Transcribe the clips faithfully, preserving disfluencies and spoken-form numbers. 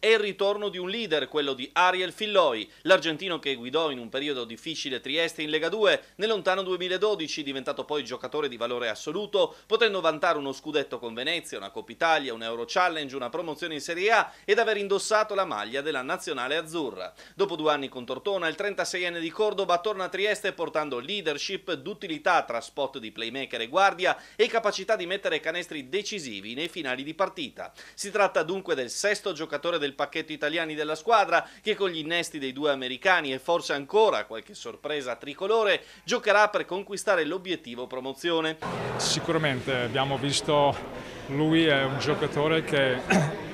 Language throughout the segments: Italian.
è il ritorno di un leader, quello di Ariel Filloy, l'argentino che guidò in un periodo difficile Trieste in Lega due nel lontano duemiladodici, diventato poi giocatore di valore assoluto, potendo vantare uno scudetto con Venezia, una Coppa Italia, un Euro Challenge, una promozione in Serie A ed aver indossato la maglia della nazionale azzurra. Dopo due anni con Tortona, il trentaseienne di Cordoba torna a Trieste portando leadership, duttilità tra spot di playmaker e guardia e capacità di mettere canestri decisivi nei finali di partita. Si tratta dunque del sesto giocatore del pacchetto italiani della squadra che con gli innesti dei due americani e forse ancora qualche sorpresa tricolore giocherà per conquistare l'obiettivo promozione. Sicuramente abbiamo visto, lui è un giocatore che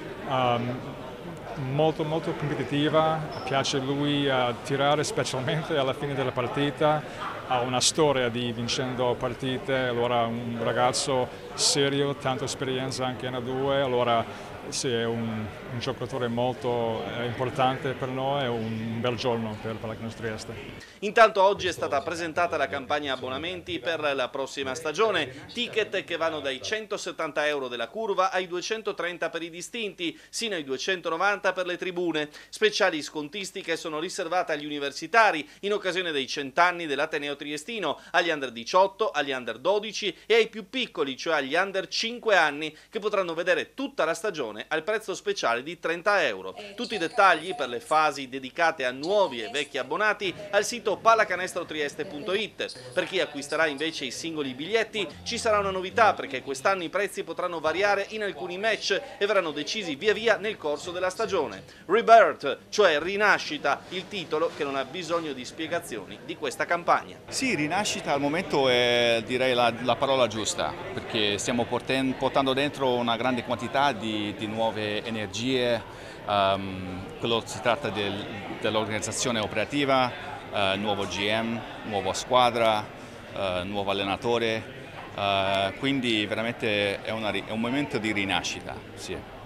um, molto molto competitiva, piace lui a tirare specialmente alla fine della partita, ha una storia di vincendo partite, allora un ragazzo serio, tanta esperienza anche in A due, allora sì, è un, un giocatore molto eh, importante per noi, è un bel giorno per il Pallacanestro Trieste. Intanto oggi è stata presentata la campagna abbonamenti per la prossima stagione, ticket che vanno dai centosettanta euro della curva ai duecentotrenta per i distinti, sino ai duecentonovanta per le tribune. Speciali scontistiche sono riservate agli universitari in occasione dei cent'anni dell'Ateneo Triestino, agli under diciotto, agli under dodici e ai più piccoli, cioè agli under cinque anni, che potranno vedere tutta la stagione al prezzo speciale di trenta euro. Tutti i dettagli per le fasi dedicate a nuovi e vecchi abbonati al sito pallacanestrotrieste punto it. Per chi acquisterà invece i singoli biglietti ci sarà una novità, perché quest'anno i prezzi potranno variare in alcuni match e verranno decisi via via nel corso della stagione. Rebirth, cioè rinascita, il titolo che non ha bisogno di spiegazioni di questa campagna. Sì, rinascita al momento è direi la, la parola giusta, perché stiamo portando dentro una grande quantità di, di nuove energie, um, quello si tratta del, dell'organizzazione operativa, uh, nuovo G M, nuova squadra, uh, nuovo allenatore, uh, quindi veramente è, una, è un momento di rinascita. Sì.